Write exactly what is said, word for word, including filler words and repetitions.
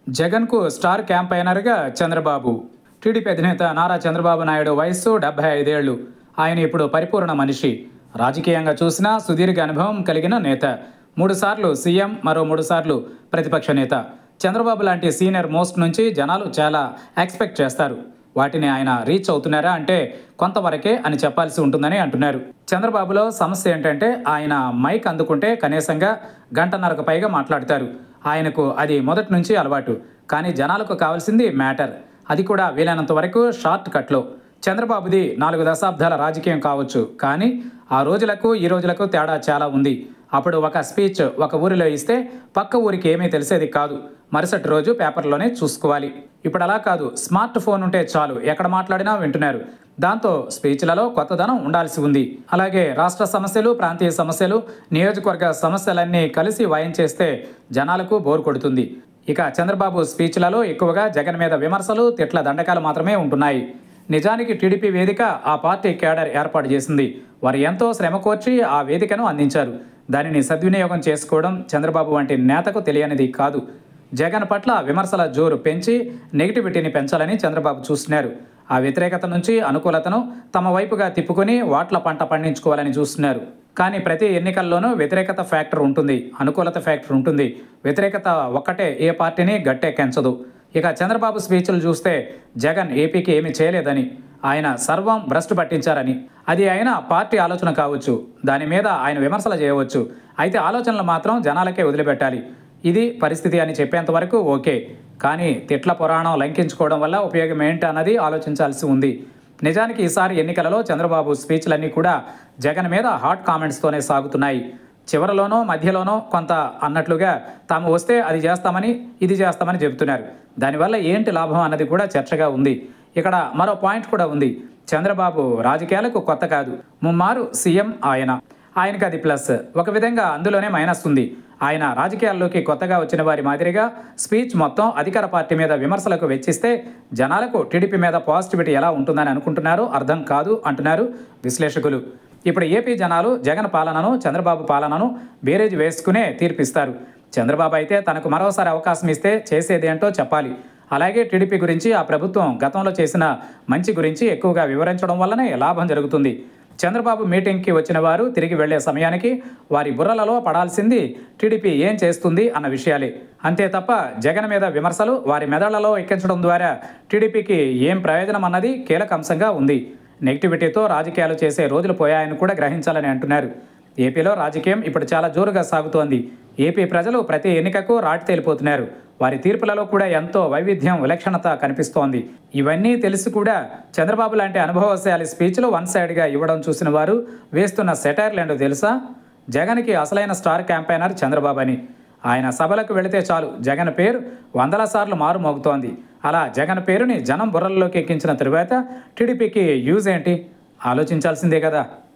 జగన్కు star క్యాంపైనర్గా Chandrababu. TDP అధినేత నారా చంద్రబాబు నాయుడు వయస్సు డెబ్బై ఐదేళ్లు. ఆయన ఇప్పుడు పరిపూర్ణ మనిషి. రాజకీయంగా చూసినా సుదీర్ఘ అనుభవం కలిగిన నేత. మూడుసార్లు సీఎం, మరో మూడుసార్లు ప్రతిపక్ష నేత. చంద్రబాబు లాంటి సీనియర్ మోస్ట్ నుంచి జనాలు చాలా ఎక్స్పెక్ట్ చేస్తారు. వాటిని ఆయన రీచ్ అవుతున్నారా అంటే కొంతవరకే అని చెప్పాల్సి ఉంటుందని అంటున్నారు. చంద్రబాబులో సమస్య ఏంటంటే ఆయన మైక్ అందుకుంటే కనీసంగా గంటన్నరకు పైగా మాట్లాడతారు. ఆయనకు అది మొదటి నుంచి అలవాటు. కానీ జనాలకు కావాల్సింది మ్యాటర్. అది కూడా వీలైనంత వరకు షార్ట్ కట్లో. చంద్రబాబుది నాలుగు దశాబ్దాల రాజకీయం కావచ్చు, కానీ ఆ రోజులకు ఈ రోజులకు తేడా చాలా ఉంది. అప్పుడు ఒక స్పీచ్ ఒక ఊరిలో ఇస్తే పక్క ఊరికి ఏమీ తెలిసేది కాదు. మరుసటి రోజు పేపర్లోనే చూసుకోవాలి. ఇప్పుడు అలా కాదు. స్మార్ట్ ఫోన్ ఉంటే చాలు, ఎక్కడ మాట్లాడినా వింటున్నారు. దాంతో స్పీచ్లలో కొత్తదనం ఉండాల్సి ఉంది. అలాగే రాష్ట్ర సమస్యలు, ప్రాంతీయ సమస్యలు, నియోజకవర్గ సమస్యలన్నీ కలిసి వాయించేస్తే జనాలకు బోరు కొడుతుంది. ఇక చంద్రబాబు స్పీచ్లలో ఎక్కువగా జగన్ మీద విమర్శలు, తిట్ల దండకాలు మాత్రమే ఉంటున్నాయి. నిజానికి టీడీపీ వేదిక ఆ పార్టీ కేడర్ ఏర్పాటు చేసింది. వారు ఎంతో శ్రమ కోర్చి ఆ వేదికను అందించారు. దానిని సద్వినియోగం చేసుకోవడం చంద్రబాబు వంటి నేతకు తెలియనిది కాదు. జగన్ పట్ల విమర్శల జోరు పెంచి నెగిటివిటీని పెంచాలని చంద్రబాబు చూస్తున్నారు. ఆ వ్యతిరేకత నుంచి అనుకూలతను తమ వైపుగా తిప్పుకొని వాట్ల పంట పండించుకోవాలని చూస్తున్నారు. కానీ ప్రతి ఎన్నికల్లోనూ వ్యతిరేకత ఫ్యాక్టర్ ఉంటుంది, అనుకూలత ఫ్యాక్టర్ ఉంటుంది. వ్యతిరేకత ఒక్కటే ఏ పార్టీని గట్టెక్కించదు. ఇక చంద్రబాబు స్పీచ్లు చూస్తే జగన్ ఏపీకి ఏమీ చేయలేదని, ఆయన సర్వం భ్రష్టు పట్టించారని, అది ఆయన పార్టీ ఆలోచన కావచ్చు, దాని మీద ఆయన విమర్శలు చేయవచ్చు. అయితే ఆలోచనలు మాత్రం జనాలకే వదిలిపెట్టాలి. ఇది పరిస్థితి అని చెప్పేంత వరకు ఓకే. కానీ తిట్ల పురాణం లంకించుకోవడం వల్ల ఉపయోగం ఏంటి అన్నది ఆలోచించాల్సి ఉంది. నిజానికి ఈసారి ఎన్నికలలో చంద్రబాబు స్పీచ్లన్నీ కూడా జగన్ మీద హాట్ కామెంట్స్తోనే సాగుతున్నాయి. చివరిలోనో మధ్యలోనో కొంత అన్నట్లుగా తాము వస్తే అది చేస్తామని, ఇది చేస్తామని చెబుతున్నారు. దానివల్ల ఏంటి లాభం అన్నది కూడా చర్చగా ఉంది. ఇక్కడ మరో పాయింట్ కూడా ఉంది. చంద్రబాబు రాజకీయాలకు కొత్త కాదు. ముమ్మారు సీఎం ఆయన. ఆయనకు అది ప్లస్. ఒక విధంగా అందులోనే మైనస్ ఉంది. ఆయన రాజకీయాల్లోకి కొత్తగా వచ్చిన వారి మాదిరిగా స్పీచ్ మొత్తం అధికార పార్టీ మీద విమర్శలకు వెచ్చిస్తే జనాలకు టీడీపీ మీద పాజిటివిటీ ఎలా ఉంటుందని అనుకుంటున్నారో అర్థం కాదు అంటున్నారు విశ్లేషకులు. ఇప్పుడు ఏపీ జనాలు జగన్ పాలనను, చంద్రబాబు పాలనను బేరేజ్ వేసుకునే తీర్పిస్తారు. చంద్రబాబు అయితే తనకు మరోసారి అవకాశం ఇస్తే చేసేదేంటో చెప్పాలి. అలాగే టీడీపీ గురించి ఆ ప్రభుత్వం గతంలో చేసిన మంచి గురించి ఎక్కువగా వివరించడం వల్లనే లాభం జరుగుతుంది. చంద్రబాబు మీటింగ్కి వచ్చిన వారు తిరిగి వెళ్లే సమయానికి వారి బుర్రలలో పడాల్సింది టీడీపీ ఏం చేస్తుంది అన్న విషయాలే. అంతే తప్ప జగన్ మీద విమర్శలు వారి మెదళ్లలో ఎక్కించడం ద్వారా టీడీపీకి ఏం ప్రయోజనం అన్నది కీలక అంశంగా ఉంది. నెగిటివిటీతో రాజకీయాలు చేసే రోజులు పోయాయని కూడా గ్రహించాలని అంటున్నారు. ఏపీలో రాజకీయం ఇప్పుడు చాలా జోరుగా సాగుతోంది. ఏపీ ప్రజలు ప్రతి ఎన్నికకు రాటి తేలిపోతున్నారు. వారి తీర్పులలో కూడా ఎంతో వైవిధ్యం, విలక్షణత కనిపిస్తోంది. ఇవన్నీ తెలిసి కూడా చంద్రబాబు లాంటి అనుభవశాలి స్పీచ్లు వన్ సైడ్గా ఇవ్వడం చూసిన వారు వేస్తున్న సెటైర్లేంటో తెలుసా? జగన్కి అసలైన స్టార్ క్యాంపైనర్ చంద్రబాబు అని. ఆయన సభలకు వెళితే చాలు జగన్ పేరు వందల సార్లు మారు మోగుతోంది. అలా జగన్ పేరుని జనం బుర్రల్లోకి ఎక్కించిన తరువాత టీడీపీకి యూజ్ ఏంటి? ఆలోచించాల్సిందే కదా.